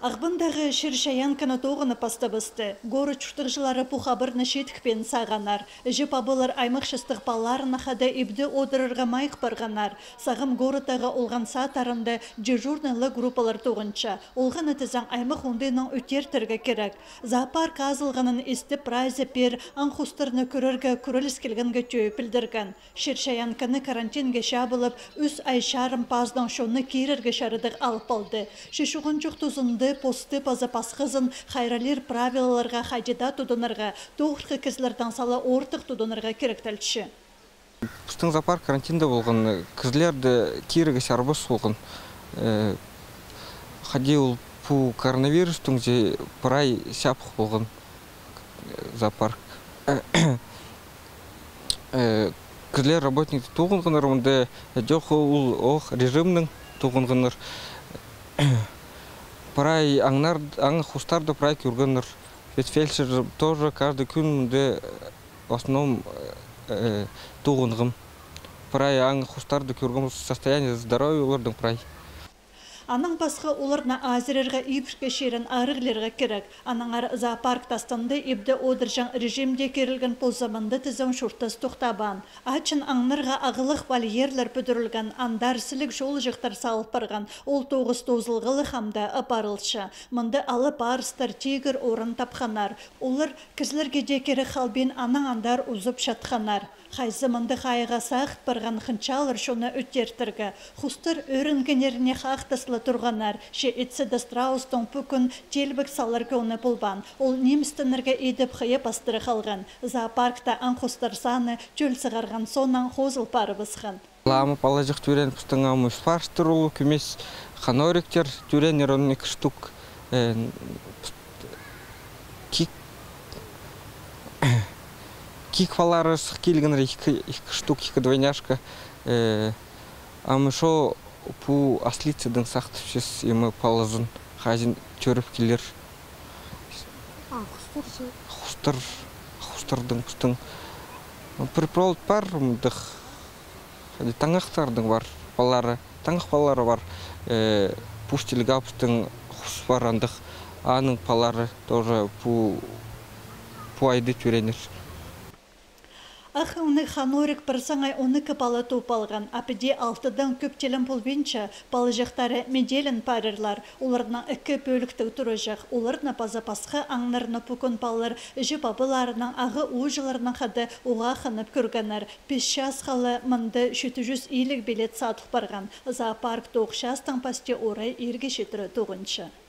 Ағбындағы шершаян кіні тоғыны пастабысты. Горы чүштіғжылары пұхабырны шеткпен сағанар. Жіп абылар аймық шыстық баларына қады ебді одырырға майық барғанар. Сағым горытағы олған сатарында дежурнылы группалар тоғынша. Олған әтізен аймық ондайның өтертіргі керек. Зоопарк азылғанын есті прайзы пер аңқұстырны көрерге көріліс келгенге түйі пілдірген. Шершаян кіні карантинге шабылып, үс ай шарым паздан шоны кейрерге шарыдық алып алды. Шешуғын жүк тұзынды посты пазапас қызын хайралер правилаларға қайдеда тұдынырға, тоғырқы кізлерден салы ортық тұдынырға керектәлші. Пустың зоопарк карантинда болған, кізлерді кейрігі сарбыс болған. Қадеуіл бұл коронавирустың же пырай сяпық болған зоопарк. Кізлер работникті туғынғыныр, мұнда жоқы ол режимнің туғынғыныр. Прай аңы хустарды прай көргенір. Ведь фельдшер тоже каждый күн де в основном туғынғым. Прай аңы хустарды көрген состояние здоровья олардың прай. Аның басқа оларына азерерға ипшке шерін арығлерға керек. Анаңар зоопарк тастанды ебді одыржан режимде керілген ползаманды тізім шұртыз тоқтабан. Ачын аңнырға ағылық вольерлер бүдірілген андар сілік жол жықтар салып барған. Ол тоғыз тозылғылы хамда апарылшы. Мұнды алып арыстар тегір орын тапқанар. Олар кізлерге декері қалбен аның андар ұзып шатқанар. Қайзы мұнды қайыға сағыт барған қынчалыр шоны өттертіргі. Хустыр өрінгенеріне қақтысылы тұрғанар. Ше етсі дастраустың бүкін телбік салар көні бұлбан. Ол немістінірге едіп қиып астыры қалған. Зоопаркта аң хустар саны чөл сығарған сонан қозыл пары бысқан. Ламы палажық түрен пұстыңа мұшпарштыр олы көмес қанориктер түренер 12 штук. Киквалары сық келгенер 2 штук, 2 двойняшка. Амы шо пу аслицыдың сақтышыз емі палазын қажын төріп келер. Хустардың пұстың. Припровод бар, таңақтардың бар, таңақ балары бар. Пуштеліға пұстың құс бар андық. Аның палары тоже пу айды түренер. Ах, оны ханорик бірсаңай оны кіпалы топ алған. Апыде 6-дан көптелін полбенчі балыжықтары меделін парырлар. Оларына 2 бөлікті тұрыжақ. Оларына пазапасқы аңнарына пұкын палыр, жіп абыларының ағы ұжыларының қады оға қынып көргенер. 5 қалы мұнды 700 илік билет сатық барған. Зоопарк 9 пасте орай ерге шетірі тоғыншы.